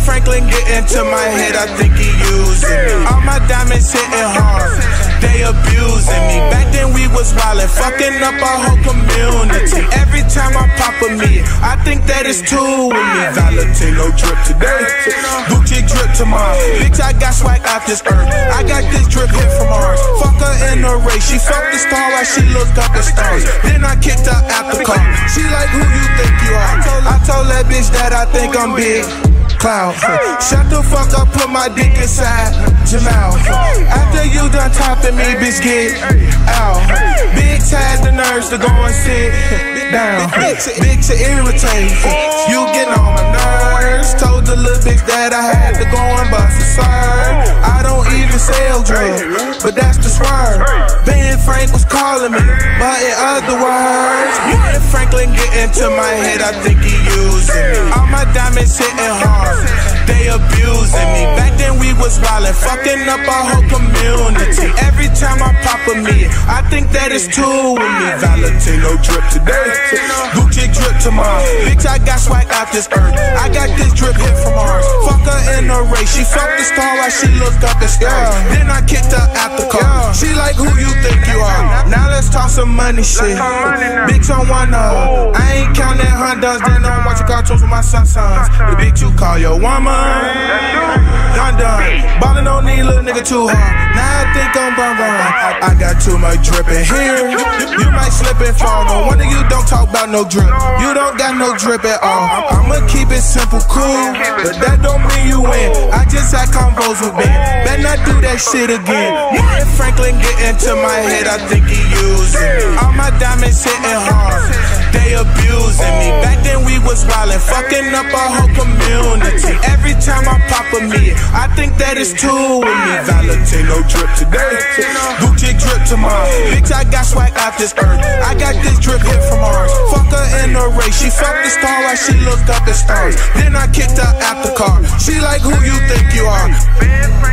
Franklin get into my head, I think he using me. All my diamonds hitting hard, they abusing me. Back then we was wildin', fucking up our whole community. Every time I pop a million, I think that it's two with me. Valentino drip today, Gucci drip tomorrow. Bitch, I got swag off this earth, I got this drip hit from Mars. Fuck her in the race, she fucked the star while she looked up the stars. Then I kicked her out the car, she like, who you think you are? I told that bitch that I think I'm big Cloud. Shut the fuck up, put my dick inside Jamal. After you done topping me, bitch, get out. Big had the nerves to go and sit down. Big to irritate, you getting on my nerves. Told the little bitch that I had to go and bust a serve. I don't even sell drugs, but that's the swerve. Ben Frank was calling me, but in other words, Ben Franklin get into my head, I think he using me. All my diamonds hitting hard, they abusing me. Back then we was wildin', fucking up our whole community. Every time I pop a million, I think that it's two with me. Valentino drip today, Gucci drip tomorrow. Bitch, I got swag off this earth, I got this drip hit from Mars. Fuck her in the race, she fucked the star while she looked up the stars. Then I kicked her out the car, she like, who you think you are? Now let's talk some money shit. Bitch on one up, I ain't counting Hondas, then I'm watching cartoons with my sons. The bitch you call your woman, done. Ballin' on these little nigga too hard, now I think I'm run. I got too much drip in here, you might slip and fall. No wonder you don't talk about no drip, you don't got no drip at all. I'ma keep it simple, cool, but that don't mean you win. I just had combos with Ben, better not do that shit again. Ben Franklin get into my head, I think he using me. All my diamonds hitting hard, they abusing me. Back then we was wildin', fucking up our whole community. Every time I pop a million, I think that it's two with me. Valentino drip today, Gucci drip tomorrow. Bitch, I got swag off this earth, I got this drip hit from Mars. Fuck her in the race, she fucked the star while she looked up the stars. Then I kicked her out the car, she like, who you think you are?